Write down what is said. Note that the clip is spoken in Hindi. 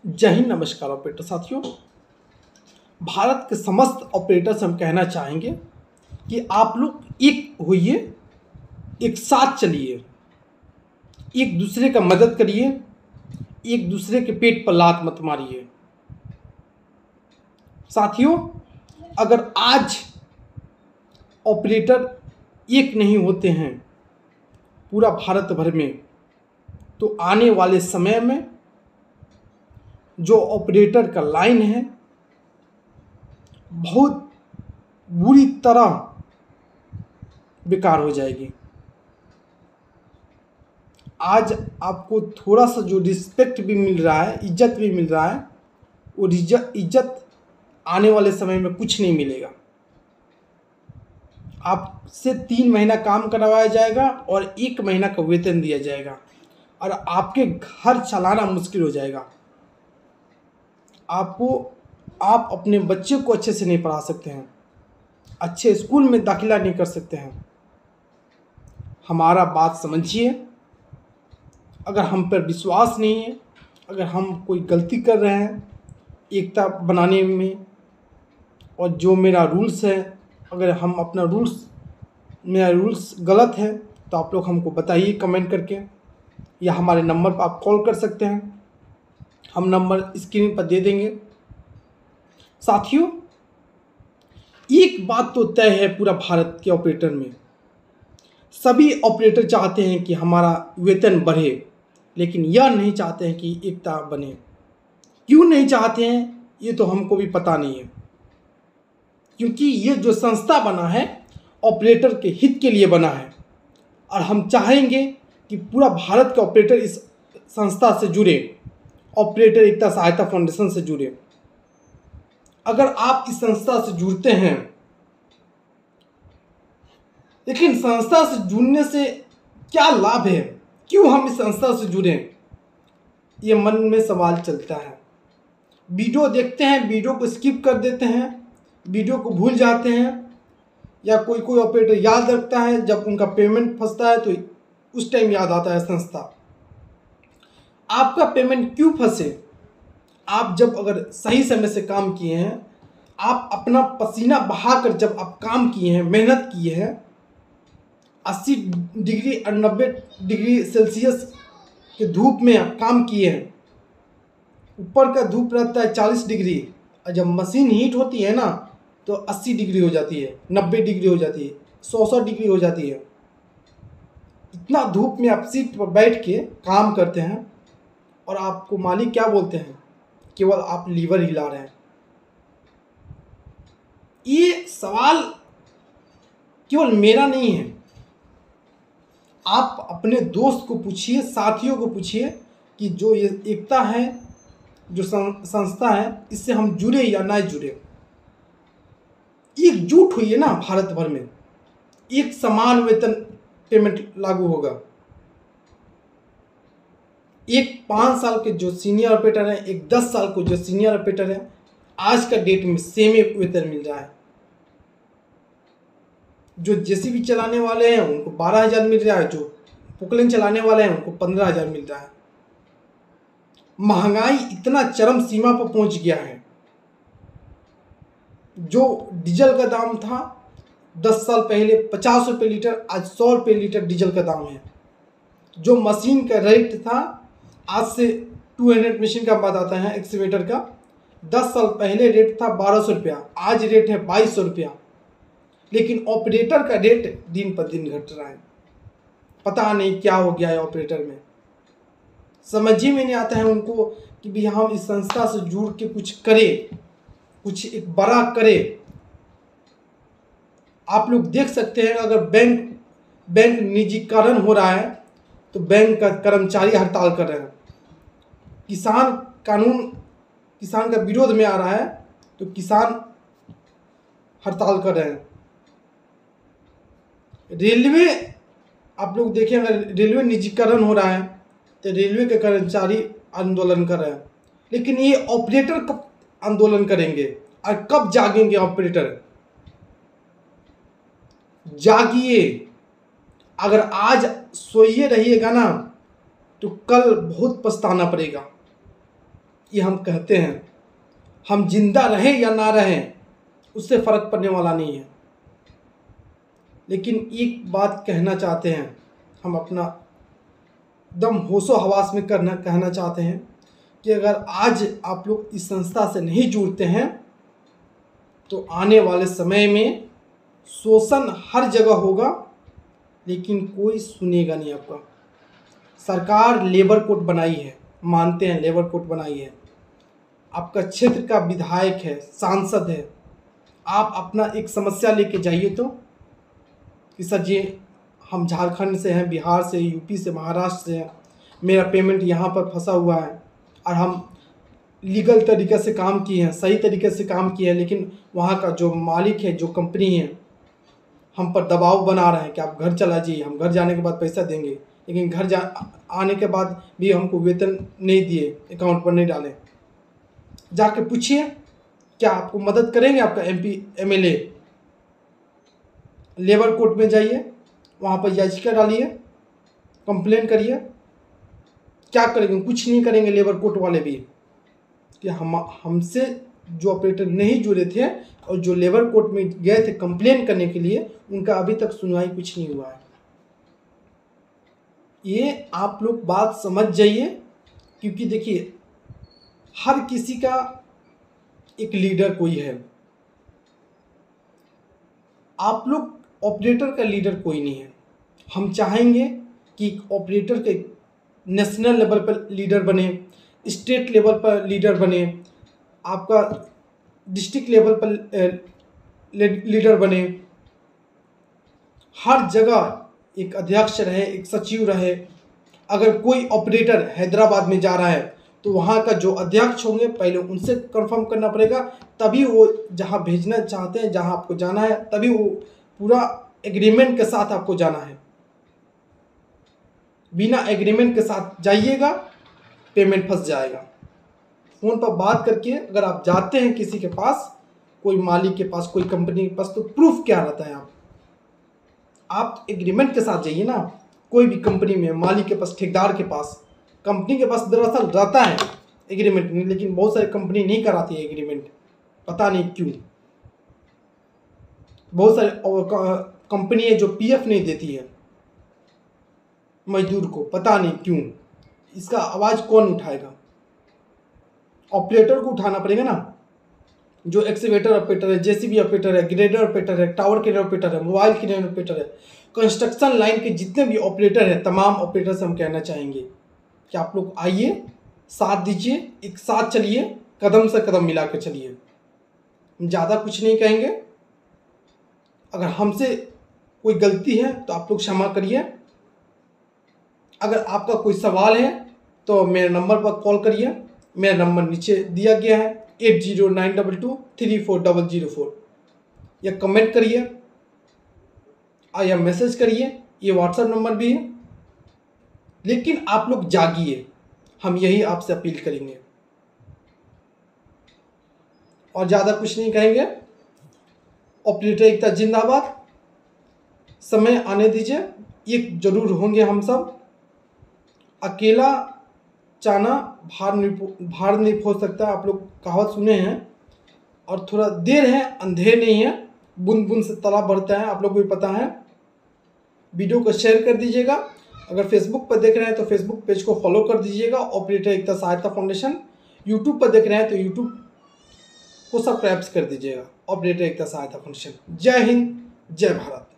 जय हिंद, नमस्कार ऑपरेटर साथियों। भारत के समस्त ऑपरेटर से हम कहना चाहेंगे कि आप लोग एक होइए, एक साथ चलिए, एक दूसरे का मदद करिए, एक दूसरे के पेट पर लात मत मारिए। साथियों, अगर आज ऑपरेटर एक नहीं होते हैं पूरा भारत भर में, तो आने वाले समय में जो ऑपरेटर का लाइन है बहुत बुरी तरह बेकार हो जाएगी। आज आपको थोड़ा सा जो रिस्पेक्ट भी मिल रहा है, इज्जत भी मिल रहा है, वो इज्जत आने वाले समय में कुछ नहीं मिलेगा। आपसे 3 महीना काम करवाया जाएगा और 1 महीना का वेतन दिया जाएगा और आपके घर चलाना मुश्किल हो जाएगा। आप अपने बच्चे को अच्छे से नहीं पढ़ा सकते हैं, अच्छे स्कूल में दाखिला नहीं कर सकते हैं। हमारा बात समझिए। अगर हम पर विश्वास नहीं है, अगर हम कोई गलती कर रहे हैं एकता बनाने में, और जो मेरा रूल्स है, अगर हम अपना मेरा रूल्स गलत है तो आप लोग हमको बताइए कमेंट करके, या हमारे नंबर पर आप कॉल कर सकते हैं। हम नंबर स्क्रीन पर दे देंगे। साथियों, एक बात तो तय है पूरा भारत के ऑपरेटर में, सभी ऑपरेटर चाहते हैं कि हमारा वेतन बढ़े, लेकिन यह नहीं चाहते हैं कि एकता बने। क्यों नहीं चाहते हैं ये तो हमको भी पता नहीं है, क्योंकि ये जो संस्था बना है ऑपरेटर के हित के लिए बना है, और हम चाहेंगे कि पूरा भारत के ऑपरेटर इस संस्था से जुड़े, ऑपरेटर एकता सहायता फाउंडेशन से जुड़े। अगर आप इस संस्था से जुड़ते हैं, लेकिन संस्था से जुड़ने से क्या लाभ है, क्यों हम इस संस्था से जुड़ें, ये मन में सवाल चलता है। वीडियो देखते हैं, वीडियो को स्किप कर देते हैं, वीडियो को भूल जाते हैं, या कोई ऑपरेटर याद रखता है, जब उनका पेमेंट फंसता है तो उस टाइम याद आता है संस्था। आपका पेमेंट क्यों फंसे? आप जब अगर सही समय से काम किए हैं, आप अपना पसीना बहाकर जब आप काम किए हैं, मेहनत किए हैं, 80 डिग्री और 90 डिग्री सेल्सियस के धूप में आप काम किए हैं, ऊपर का धूप रहता है 40 डिग्री, और जब मशीन हीट होती है ना तो 80 डिग्री हो जाती है, 90 डिग्री हो जाती है, 100 डिग्री हो जाती है। इतना धूप में आप सीट पर बैठ के काम करते हैं, और आपको मालिक क्या बोलते हैं? केवल आप लीवर हिला रहे हैं। ये सवाल केवल मेरा नहीं है, आप अपने दोस्त को पूछिए, साथियों को पूछिए कि जो ये एकता है, जो संस्था है, इससे हम जुड़े या ना जुड़े। एकजुट हुई है ना भारत भर में, एक समान वेतन पेमेंट लागू होगा। एक 5 साल के जो सीनियर ऑपरेटर है, एक 10 साल को जो सीनियर ऑपरेटर है, आज का डेट में सेम वेतन मिल रहा है। जो जेसीबी चलाने वाले हैं उनको 12,000 मिल रहा है, जो पुकलिन चलाने वाले हैं उनको 15,000 मिल रहा है। महंगाई इतना चरम सीमा पर पहुंच गया है। जो डीजल का दाम था 10 साल पहले 50 रुपये लीटर, आज 100 रुपये लीटर डीजल का दाम है। जो मशीन का रेट था, आज से 200 मशीन का बात आता है एक्सीवेटर का, 10 साल पहले रेट था 1200 रुपया, आज रेट है 2200 रुपया। लेकिन ऑपरेटर का रेट दिन पर दिन घट रहा है। पता नहीं क्या हो गया है ऑपरेटर में, समझ ही में नहीं आता है उनको कि भी हम इस संस्था से जुड़ के कुछ करें, कुछ एक बड़ा करें। आप लोग देख सकते हैं, अगर बैंक निजीकरण हो रहा है तो बैंक का कर्मचारी हड़ताल कर रहे हैं। किसान का विरोध में आ रहा है तो किसान हड़ताल कर रहे हैं। रेलवे, आप लोग देखें, अगर रेलवे निजीकरण हो रहा है तो रेलवे के कर्मचारी आंदोलन कर रहे हैं। लेकिन ये ऑपरेटर कब आंदोलन करेंगे और कब जागेंगे ऑपरेटर? जागिए। अगर आज सोइए रहिएगा ना तो कल बहुत पछताना पड़ेगा। ये हम कहते हैं, हम जिंदा रहें या ना रहें उससे फ़र्क पड़ने वाला नहीं है। लेकिन एक बात कहना चाहते हैं, हम अपना दम होशो हवास में कहना चाहते हैं कि अगर आज आप लोग इस संस्था से नहीं जुड़ते हैं तो आने वाले समय में शोषण हर जगह होगा, लेकिन कोई सुनेगा नहीं आपका। सरकार लेबर कोड बनाई है, मानते हैं लेबर कोड बनाई है, आपका क्षेत्र का विधायक है, सांसद है, आप अपना एक समस्या लेके जाइए तो कि सर जी हम झारखंड से हैं, बिहार से, यूपी से, महाराष्ट्र से हैं, मेरा पेमेंट यहाँ पर फंसा हुआ है और हम लीगल तरीके से काम किए हैं, सही तरीके से काम किए हैं, लेकिन वहाँ का जो मालिक है, जो कंपनी है, हम पर दबाव बना रहे हैं कि आप घर चला जाइए, हम घर जाने के बाद पैसा देंगे, लेकिन घर आने के बाद भी हमको वेतन नहीं दिए, अकाउंट पर नहीं डाले। जाके पूछिए, क्या आपको मदद करेंगे आपका MP MLA? लेबर कोर्ट में जाइए, वहाँ पर याचिका डालिए, कंप्लेन करिए, क्या करेंगे? कुछ नहीं करेंगे लेबर कोर्ट वाले भी। कि हमसे जो ऑपरेटर नहीं जुड़े थे और जो लेबर कोर्ट में गए थे कंप्लेन करने के लिए, उनका अभी तक सुनवाई कुछ नहीं हुआ है। ये आप लोग बात समझ जाइए, क्योंकि देखिए हर किसी का एक लीडर कोई है। आप लोग ऑपरेटर का लीडर कोई नहीं है। हम चाहेंगे कि ऑपरेटर के नेशनल लेवल पर लीडर बने, स्टेट लेवल पर लीडर बने, आपका डिस्ट्रिक्ट लेवल पर लीडर बने, हर जगह एक अध्यक्ष रहे, एक सचिव रहे। अगर कोई ऑपरेटर हैदराबाद में जा रहा है तो वहाँ का जो अध्यक्ष होंगे पहले उनसे कंफर्म करना पड़ेगा, तभी वो जहाँ भेजना चाहते हैं, जहाँ आपको जाना है, तभी वो पूरा एग्रीमेंट के साथ आपको जाना है। बिना एग्रीमेंट के साथ जाइएगा, पेमेंट फंस जाएगा। फ़ोन पर बात करके अगर आप जाते हैं किसी के पास, कोई मालिक के पास, कोई कंपनी के पास, तो प्रूफ क्या रहता है? आप एग्रीमेंट के साथ जाइए ना। कोई भी कंपनी में मालिक के पास, ठेकेदार के पास, कंपनी के पास दरअसल रहता है एग्रीमेंट, लेकिन बहुत सारी कंपनी नहीं कराती है एग्रीमेंट, पता नहीं क्यों। बहुत सारी कंपनी है जो PF नहीं देती है मजदूर को, पता नहीं क्यों। इसका आवाज़ कौन उठाएगा? ऑपरेटर को उठाना पड़ेगा ना, जो एक्सीवेटर ऑपरेटर है, JCB ऑपरेटर है, ग्रेडर ऑपरेटर है, टावर क्रेन ऑपरेटर है, मोबाइल क्रेन ऑपरेटर है, कंस्ट्रक्शन लाइन के जितने भी ऑपरेटर हैं, तमाम ऑपरेटर से हम कहना चाहेंगे कि आप लोग आइए, साथ दीजिए, एक साथ चलिए, कदम से कदम मिला कर चलिए। ज़्यादा कुछ नहीं कहेंगे। अगर हमसे कोई गलती है तो आप लोग क्षमा करिए। अगर आपका कोई सवाल है तो मेरे नंबर पर कॉल करिए। मेरा नंबर नीचे दिया गया है 8092234004, या कमेंट करिए या मैसेज करिए, ये व्हाट्सएप नंबर भी है। लेकिन आप लोग जागिए, हम यही आपसे अपील करेंगे और ज़्यादा कुछ नहीं कहेंगे। ऑपरेटर एकता जिंदाबाद। समय आने दीजिए, एक जरूर होंगे हम सब। अकेला चाना भार नहीं फोड़ सकता, आप लोग कहावत सुने हैं। और थोड़ा देर है, अंधेर नहीं है, बूंद बूंद से तालाब भरता है, आप लोग को भी पता है। वीडियो को शेयर कर दीजिएगा। अगर फेसबुक पर देख रहे हैं तो फेसबुक पेज को फॉलो कर दीजिएगा, ऑपरेटर एकता सहायता फाउंडेशन। यूट्यूब पर देख रहे हैं तो यूट्यूब को सब्सक्राइब कर दीजिएगा, ऑपरेटर एकता सहायता फाउंडेशन। जय हिंद, जय भारत।